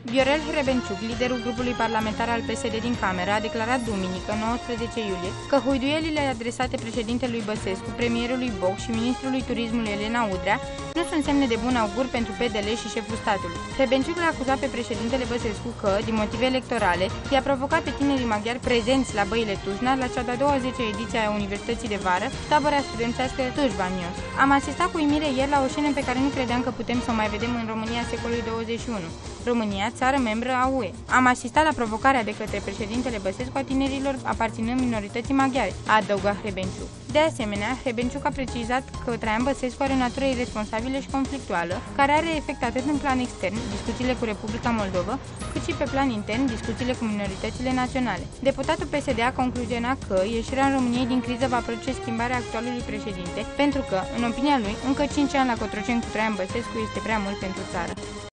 Viorel Hrebenciuc, liderul grupului parlamentar al PSD din Cameră, a declarat duminică, 19 iulie, că huiduielile adresate președintelui Băsescu, premierului Boc și ministrului turismului Elena Udrea nu sunt semne de bun augur pentru PDL și șeful statului. Hrebenciuc l-a acuzat pe președintele Băsescu că, din motive electorale, i-a provocat pe tinerii maghiari prezenți la Băile Tujna la cea de-a 20-a ediție a Universității de Vară, tabăra studențească Tujvanios. Am asistat cu uimire ieri la o scenă pe care nu credeam că putem să o mai vedem în România secolului 21. România, țară membră a UE. Am asistat la provocarea de către președintele Băsescu a tinerilor aparținând minorității maghiare, a adăugat Hrebenciuc. De asemenea, Hrebenciuc a precizat că Traian Băsescu are o natură irresponsabilă și conflictuală, care are efect atât în plan extern, discuțiile cu Republica Moldova, cât și pe plan intern, discuțiile cu minoritățile naționale. Deputatul PSD a concluzionat că ieșirea României din criză va produce schimbarea actualului președinte, pentru că, în opinia lui, încă 5 ani la Cotroceni cu Traian Băsescu este prea mult pentru țară.